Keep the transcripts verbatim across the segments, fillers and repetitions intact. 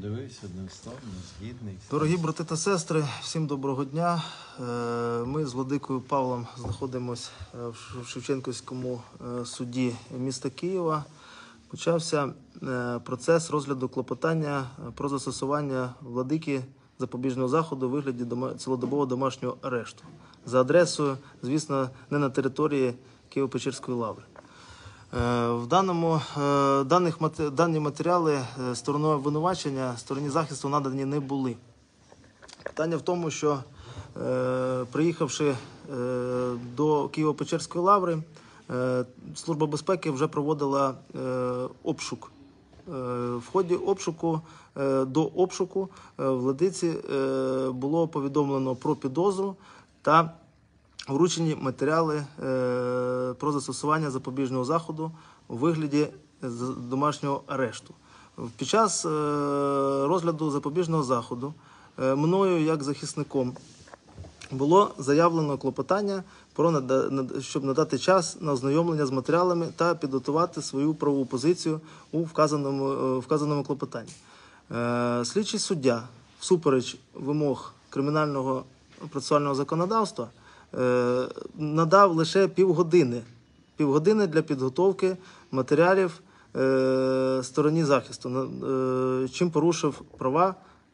подивився, одним словом, згідний. Дорогі брати та сестри, всім доброго дня. Ми з владикою Павлом знаходимося в Шевченківському суді міста Києва. Почався процес розгляду клопотання про застосування владики запобіжного заходу у вигляді цілодобового домашнього арешту за адресою, звісно, не на території Києво-Печерської лаври. В даному, даних, дані матеріали стороною обвинувачення, стороні захисту надані не були. Питання в тому, що приїхавши до Києво-Печерської лаври, Служба безпеки вже проводила обшук. В ході обшуку, до обшуку владиці було повідомлено про підозру та вручені матеріали про застосування запобіжного заходу у вигляді домашнього арешту. Під час розгляду запобіжного заходу мною, як захисником, було заявлено клопотання, про щоб надати час на ознайомлення з матеріалами та підготувати свою правову позицію у вказаному, вказаному клопотанні. Слідчий суддя, всупереч вимог кримінального процесуального законодавства, надав лише півгодини, півгодини для підготовки матеріалів стороні захисту, чим порушив права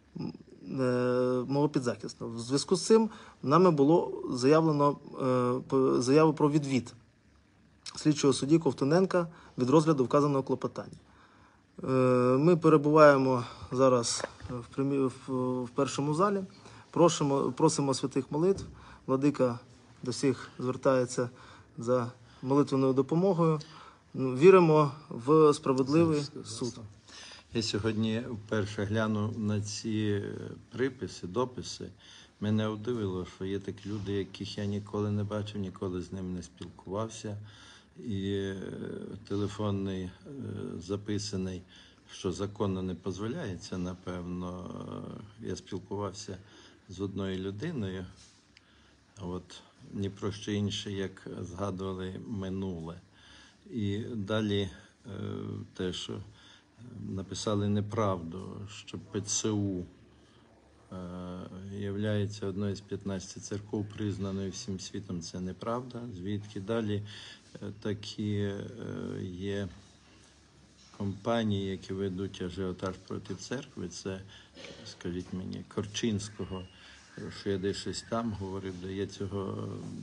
мого підзахисного. В зв'язку з цим нами було заявлено заяву про відвід слідчого судді Ковтуненка від розгляду вказаного клопотання. Ми перебуваємо зараз в першому залі, просимо, просимо святих молитв. Владика до всіх звертається за молитвеною допомогою. Віримо в справедливий суд. Я сьогодні вперше глянув на ці приписи, дописи. Мене удивило, що є такі люди, яких я ніколи не бачив, ніколи з ними не спілкувався. І телефонний записаний, що законно не дозволяється, напевно. Я спілкувався з одною людиною. От, ні про що інше, як згадували минуле. І далі е, те, що написали неправду, що ПЦУ е, є одною з п'ятнадцяти церков, признаною всім світом, це неправда. Звідки далі е, такі е, є компанії, які ведуть ажіотаж проти церкви, це, скажіть мені, Корчинського, що я десь щось там говорив, де я цього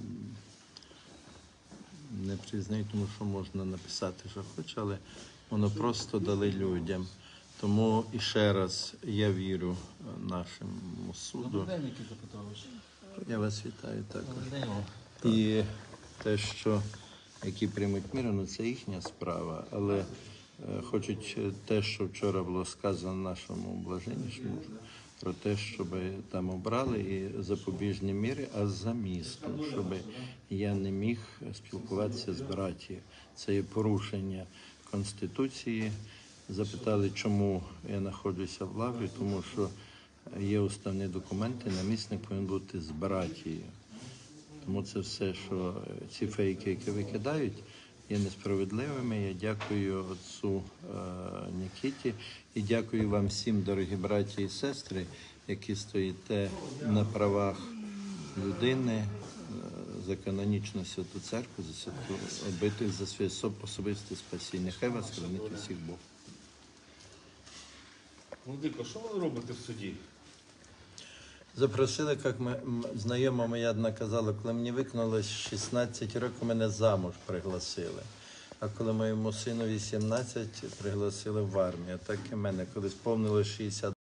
не признаю, тому що можна написати, що хоче, але воно просто дали людям. Тому і ще раз я вірю нашому суду. Добрий день, Нікіта Петрович. Я вас вітаю також. Добрий день. І те, що які приймуть міру, ну це їхня справа, але е, хочуть те, що вчора було сказано нашому блаженнішому, про те, щоб там обрали і запобіжні міри, а за містом, щоб я не міг спілкуватися з братією. Це є порушення Конституції. Запитали, чому я знаходжуся в лаврі, тому що є уставні документи, намісник повинен бути з братією. Тому це все, що ці фейки, які викидають, є несправедливими. Я дякую отцу е, Нікіті і дякую вам всім, дорогі браті і сестри, які стоїте на правах людини, е, за канонічну святу церкву, за святу обитель, за своє особисте спасіння. Нехай вас хранить усіх Бог. Владико, що ви робите в суді? Запросили, як ми, знайома моя одна казала, коли мені виконалось шістнадцять років, мене замуж пригласили. А коли моєму сину вісімнадцять, пригласили в армію. Так і мене, коли сповнилось шістдесят